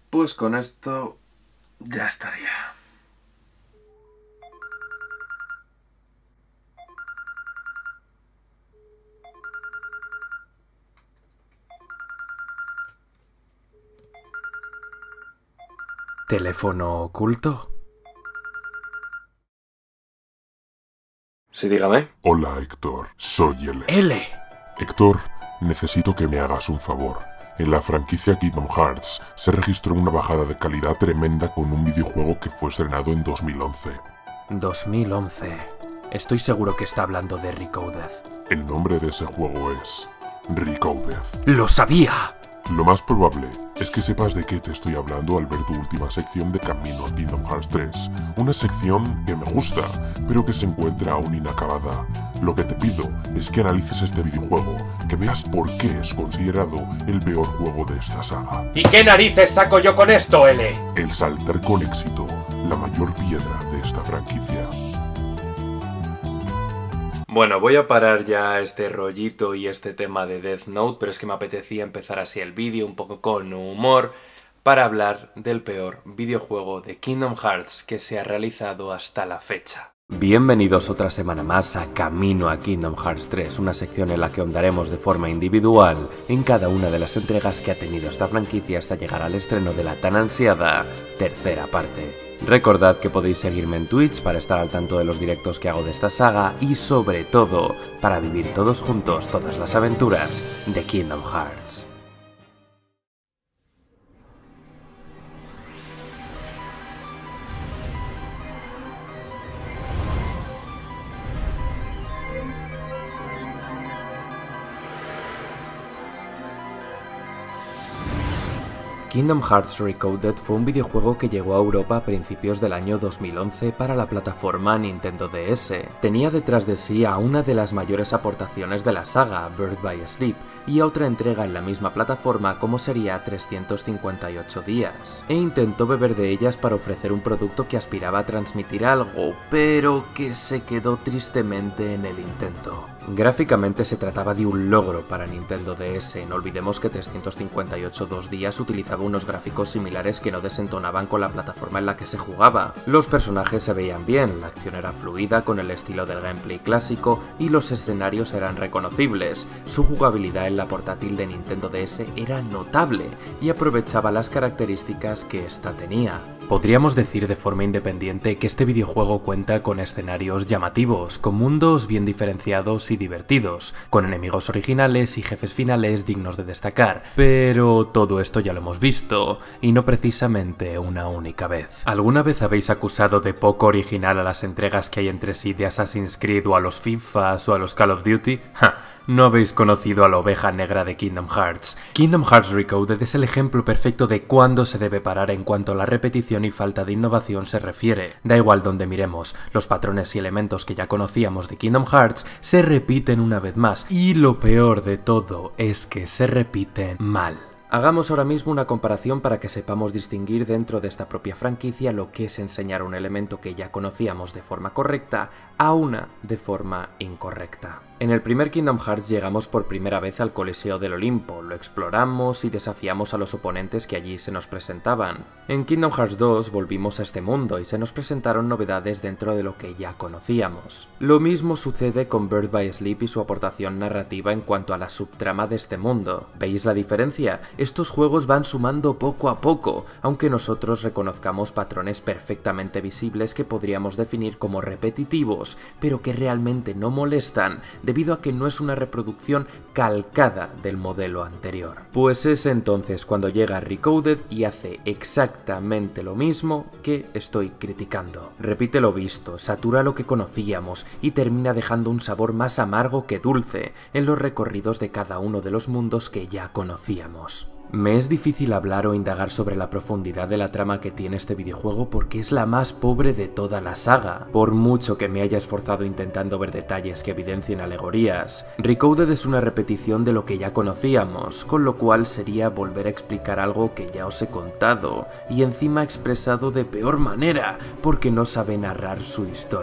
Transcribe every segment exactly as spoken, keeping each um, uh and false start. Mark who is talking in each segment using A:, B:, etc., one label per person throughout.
A: Pues con esto ya estaría.
B: ¿Teléfono oculto?
A: Sí, dígame.
C: Hola, Héctor. Soy L.
B: ¡L!
C: Héctor, necesito que me hagas un favor. En la franquicia Kingdom Hearts se registró una bajada de calidad tremenda con un videojuego que fue estrenado en dos mil once.
B: dos mil once. Estoy seguro que está hablando de Recoded.
C: El nombre de ese juego es Recoded.
B: ¡Lo sabía!
C: Lo más probable es que sepas de qué te estoy hablando al ver tu última sección de Camino a Kingdom Hearts tres. Una sección que me gusta, pero que se encuentra aún inacabada. Lo que te pido es que analices este videojuego, que veas por qué es considerado el peor juego de esta saga.
D: ¿Y qué narices saco yo con esto, L?
C: El saltar con éxito, la mayor piedra de esta franquicia.
A: Bueno, voy a parar ya este rollito y este tema de Death Note, pero es que me apetecía empezar así el vídeo, un poco con humor, para hablar del peor videojuego de Kingdom Hearts que se ha realizado hasta la fecha.
B: Bienvenidos otra semana más a Camino a Kingdom Hearts tres, una sección en la que ahondaremos de forma individual en cada una de las entregas que ha tenido esta franquicia hasta llegar al estreno de la tan ansiada tercera parte. Recordad que podéis seguirme en Twitch para estar al tanto de los directos que hago de esta saga y sobre todo para vivir todos juntos todas las aventuras de Kingdom Hearts. Kingdom Hearts Recoded fue un videojuego que llegó a Europa a principios del año dos mil once para la plataforma Nintendo D S. Tenía detrás de sí a una de las mayores aportaciones de la saga, Birth by Sleep, y a otra entrega en la misma plataforma como sería trescientos cincuenta y ocho días, e intentó beber de ellas para ofrecer un producto que aspiraba a transmitir algo, pero que se quedó tristemente en el intento. Gráficamente se trataba de un logro para Nintendo D S, no olvidemos que trescientos cincuenta y ocho dos días utilizaba unos gráficos similares que no desentonaban con la plataforma en la que se jugaba. Los personajes se veían bien, la acción era fluida con el estilo del gameplay clásico y los escenarios eran reconocibles. Su jugabilidad en la portátil de Nintendo D S era notable y aprovechaba las características que ésta tenía. Podríamos decir de forma independiente que este videojuego cuenta con escenarios llamativos, con mundos bien diferenciados y divertidos, con enemigos originales y jefes finales dignos de destacar, pero todo esto ya lo hemos visto, y no precisamente una única vez. ¿Alguna vez habéis acusado de poco original a las entregas que hay entre sí de Assassin's Creed o a los FIFAs o a los Call of Duty? ¡Ja! No habéis conocido a la oveja negra de Kingdom Hearts. Kingdom Hearts Recoded es el ejemplo perfecto de cuándo se debe parar en cuanto a la repetición y falta de innovación se refiere. Da igual donde miremos, los patrones y elementos que ya conocíamos de Kingdom Hearts se repiten una vez más, y lo peor de todo es que se repiten mal. Hagamos ahora mismo una comparación para que sepamos distinguir dentro de esta propia franquicia lo que es enseñar un elemento que ya conocíamos de forma correcta a una de forma incorrecta. En el primer Kingdom Hearts llegamos por primera vez al Coliseo del Olimpo, lo exploramos y desafiamos a los oponentes que allí se nos presentaban. En Kingdom Hearts dos volvimos a este mundo y se nos presentaron novedades dentro de lo que ya conocíamos. Lo mismo sucede con Birth by Sleep y su aportación narrativa en cuanto a la subtrama de este mundo. ¿Veis la diferencia? Estos juegos van sumando poco a poco, aunque nosotros reconozcamos patrones perfectamente visibles que podríamos definir como repetitivos, pero que realmente no molestan, debido a que no es una reproducción calcada del modelo anterior. Pues es entonces cuando llega Recoded y hace exactamente lo mismo que estoy criticando. Repite lo visto, satura lo que conocíamos y termina dejando un sabor más amargo que dulce en los recorridos de cada uno de los mundos que ya conocíamos. Me es difícil hablar o indagar sobre la profundidad de la trama que tiene este videojuego porque es la más pobre de toda la saga. Por mucho que me haya esforzado intentando ver detalles que evidencien alegorías, Recoded es una repetición de lo que ya conocíamos, con lo cual sería volver a explicar algo que ya os he contado, y encima expresado de peor manera, porque no sabe narrar su historia.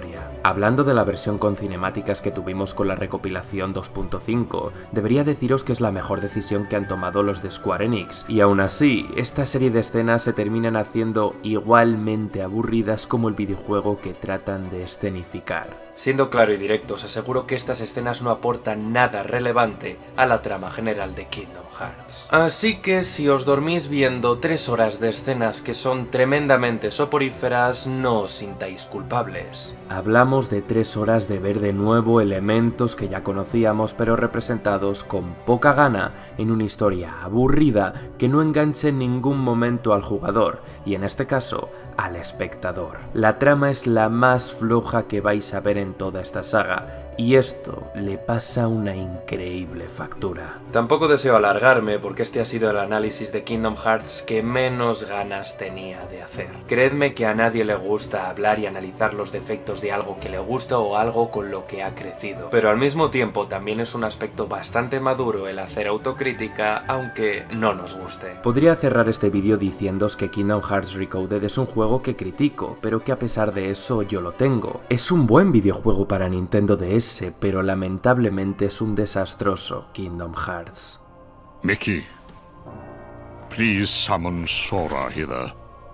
B: Hablando de la versión con cinemáticas que tuvimos con la recopilación dos punto cinco, debería deciros que es la mejor decisión que han tomado los de Square Enix, y aún así, esta serie de escenas se terminan haciendo igualmente aburridas como el videojuego que tratan de escenificar.
A: Siendo claro y directo, os aseguro que estas escenas no aportan nada relevante a la trama general de Kingdom Hearts. Así que si os dormís viendo tres horas de escenas que son tremendamente soporíferas, no os sintáis culpables.
B: Hablamos de tres horas de ver de nuevo elementos que ya conocíamos pero representados con poca gana en una historia aburrida que no enganche en ningún momento al jugador, y en este caso, al espectador. La trama es la más floja que vais a ver en toda esta saga, y esto le pasa una increíble factura.
A: Tampoco deseo alargarme porque este ha sido el análisis de Kingdom Hearts que menos ganas tenía de hacer. Creedme que a nadie le gusta hablar y analizar los defectos de algo que le gusta o algo con lo que ha crecido, pero al mismo tiempo también es un aspecto bastante maduro el hacer autocrítica, aunque no nos guste.
B: Podría cerrar este vídeo diciéndoos que Kingdom Hearts Recoded es un juego que critico, pero que a pesar de eso yo lo tengo. Es un buen videojuego para Nintendo D S, pero lamentablemente es un desastroso Kingdom Hearts.
E: Mickey, please summon Sora hither.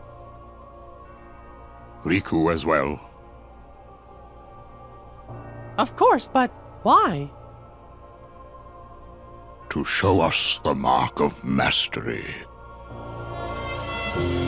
E: Riku as well.
F: Of course, but why?
E: To show us the mark of mastery.